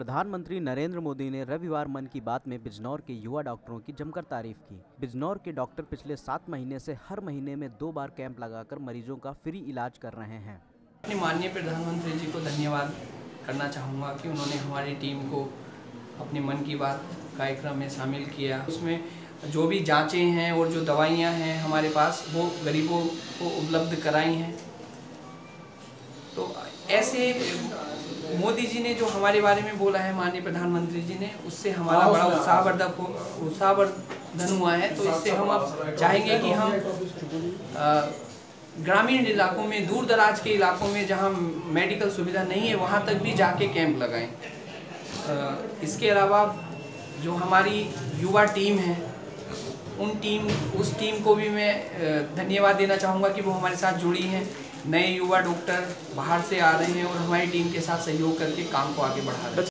प्रधानमंत्री नरेंद्र मोदी ने रविवार मन की बात में बिजनौर के युवा डॉक्टरों की जमकर तारीफ की। बिजनौर के डॉक्टर पिछले 7 महीने से हर महीने में 2 बार कैंप लगाकर मरीजों का फ्री इलाज कर रहे हैं। अपने माननीय प्रधानमंत्री जी को धन्यवाद करना चाहूँगा कि उन्होंने हमारी टीम को अपने मन की बात कार्यक्रम में शामिल किया। उसमें जो भी जांचें हैं और जो दवाइयाँ हैं हमारे पास वो गरीबों को उपलब्ध कराई हैं। तो ऐसे मोदी जी ने जो हमारे बारे में बोला है, माननीय प्रधानमंत्री जी ने, उससे हमारा बड़ा उत्साहवर्धन हुआ है। तो इससे हम अब चाहेंगे कि हम ग्रामीण इलाकों में, दूर दराज के इलाकों में जहां मेडिकल सुविधा नहीं है वहां तक भी जाके कैंप लगाएं। इसके अलावा जो हमारी युवा टीम है उस टीम को भी मैं धन्यवाद देना चाहूँगा कि वो हमारे साथ जुड़ी हैं। नए युवा डॉक्टर बाहर से आ रहे हैं और हमारी टीम के साथ सहयोग करके काम को आगे बढ़ा रहे हैं।